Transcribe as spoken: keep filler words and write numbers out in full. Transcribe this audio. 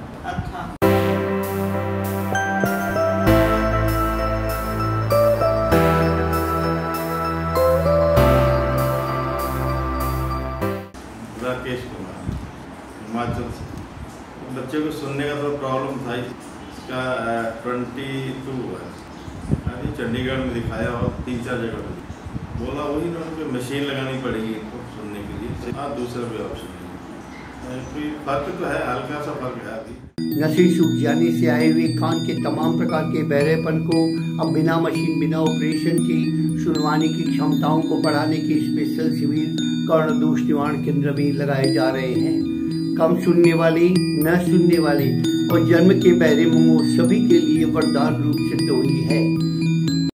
अच्छा। राकेश कुमार, हिमाचल से। बच्चे को सुनने का तो प्रॉब्लम था ही। इसका ट्वेंटी टू है। अभी चंडीगढ़ में दिखाया और तीन चार जगह पे बोला वही ना कि मशीन लगानी पड़ेगी इनको सुनने के लिए। हाँ, दूसरा भी ऑप्शन नहीं। कोई फर्क तो है, हल्का सा फर्क है अभी। नसी सूख जाने से आए हुए कान के तमाम प्रकार के बहरेपन को अब बिना मशीन बिना ऑपरेशन की सुनवाने की क्षमताओं को बढ़ाने के स्पेशल शिविर कर्ण दोष निवारण केंद्र में लगाए जा रहे हैं। कम सुनने वाले, न सुनने वाले और जन्म के बहरे मुंह सभी के लिए वरदान रूप सिद्ध हुई है।